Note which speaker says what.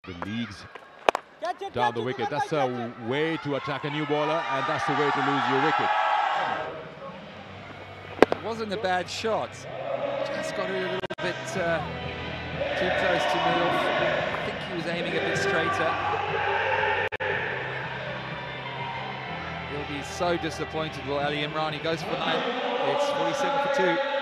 Speaker 1: the leagues down the wicket. That's a way to attack a new bowler, and that's the way to lose your wicket.
Speaker 2: It wasn't a bad shot. Just got it a little bit too close to move. I think he was aiming a bit straighter. He'll be so disappointed. Will Ali Imran? He goes for 9. It's 47 for 2.